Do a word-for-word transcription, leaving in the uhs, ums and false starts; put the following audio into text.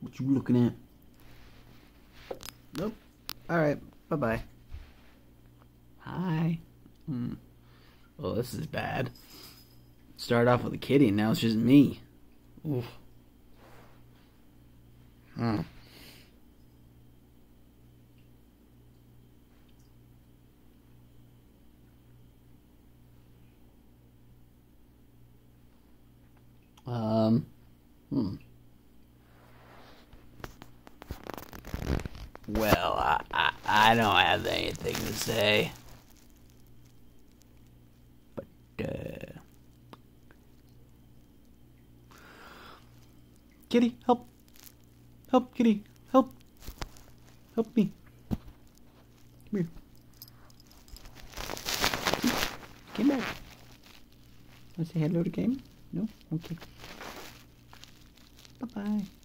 What you looking at? Nope. Alright, bye-bye. Hi. Hmm. Well, this is bad. Started off with a kitty, and now it's just me. Oof. Hmm. Um. Hmm. Well, I, I, I don't have anything to say. But, uh... Kitty, help! Help, kitty! Help! Help me! Come here. Come back. Want to say hello to Game? No? Okay. Bye-bye.